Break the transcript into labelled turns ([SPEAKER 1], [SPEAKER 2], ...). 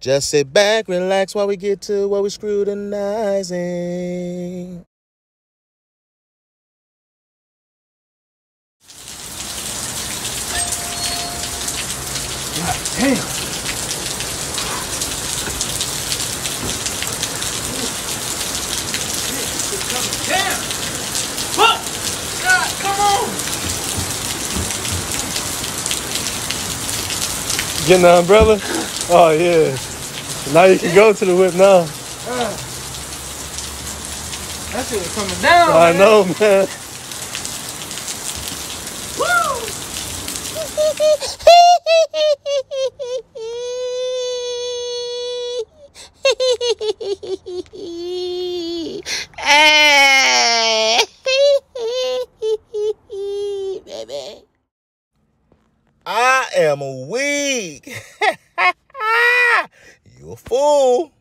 [SPEAKER 1] Just sit back, relax while we get to what we're scrutinizing.
[SPEAKER 2] God damn. Damn. Fuck. God, come on.
[SPEAKER 3] Getting the umbrella? Oh, yeah. Now you can go to the whip now.
[SPEAKER 2] That shit is coming down,
[SPEAKER 3] I know, man.
[SPEAKER 1] Baby. I am weak. You a fool.